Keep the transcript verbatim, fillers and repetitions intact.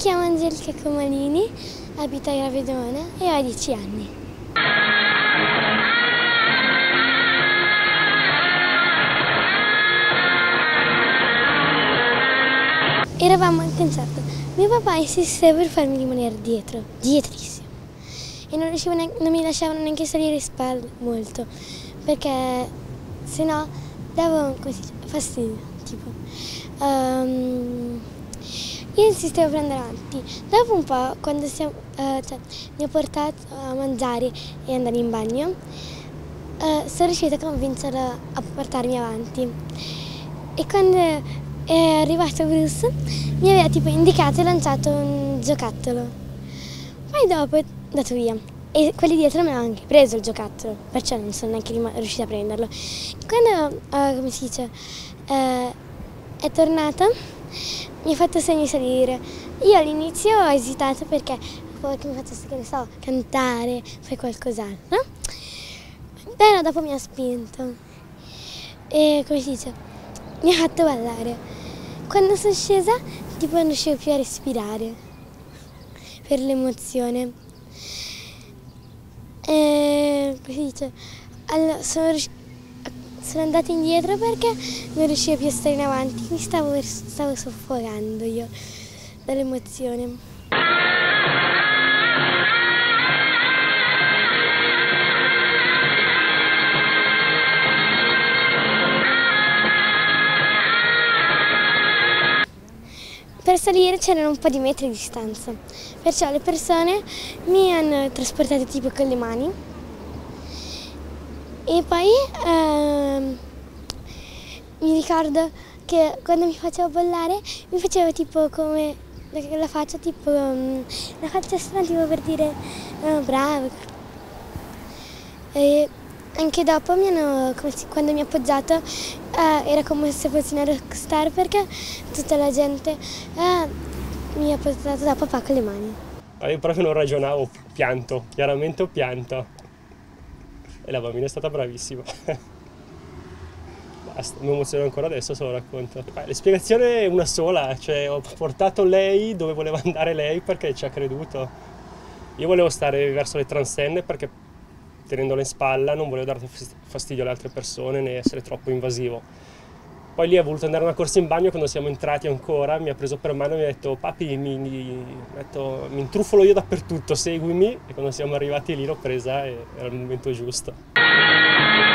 chiamo Angelica Comalini, abito a Gravedona e ho dieci anni. Eravamo al concerto, mio papà insisteva per farmi rimanere dietro, dietrissimo, e non, riuscivo neanche, non mi lasciavano neanche salire in spalle molto, perché sennò davo così, fastidio, tipo. Um, io insistevo per andare avanti, dopo un po', quando siamo, uh, cioè, mi ho portato a mangiare e andare in bagno, uh, sono riuscita a convincerlo a portarmi avanti, e quando è arrivato Bruce mi aveva tipo indicato e lanciato un giocattolo, poi dopo è andato via e quelli dietro mi hanno anche preso il giocattolo, perciò non sono neanche riuscita a prenderlo. Quando, uh, come si dice, uh, è tornata mi ha fatto segno di salire. Io all'inizio ho esitato perché che mi facesse, che ne so, cantare, fare qualcos'altro, però dopo mi ha spinto e, come si dice, mi ha fatto ballare. Quando sono scesa, tipo non riuscivo più a respirare per l'emozione. E, come si dice, allora, sono, sono andata indietro perché non riuscivo più a stare in avanti, mi stavo, stavo soffocando io dall'emozione. Per salire c'erano un po' di metri di distanza, perciò le persone mi hanno trasportato tipo con le mani e poi ehm, mi ricordo che quando mi facevo ballare mi facevo tipo come la faccia, tipo la faccia strana, tipo per dire oh, bravo. E anche dopo mi hanno, quando mi ha appoggiato, eh, era come se fossi una rockstar perché tutta la gente eh, mi ha appoggiato da papà con le mani. Io proprio non ragionavo, ho pianto, chiaramente ho pianto. E la bambina è stata bravissima. Basta, mi emoziono ancora adesso se lo racconto. La spiegazione è una sola, cioè ho portato lei dove voleva andare lei perché ci ha creduto. Io volevo stare verso le transenne perché tenendola in spalla non volevo dare fastidio alle altre persone né essere troppo invasivo. Poi lì ha voluto andare a una corsa in bagno, quando siamo entrati ancora mi ha preso per mano e mi ha detto papi mi, mi, detto, mi intrufolo io dappertutto, seguimi, e quando siamo arrivati lì l'ho presa e era il momento giusto.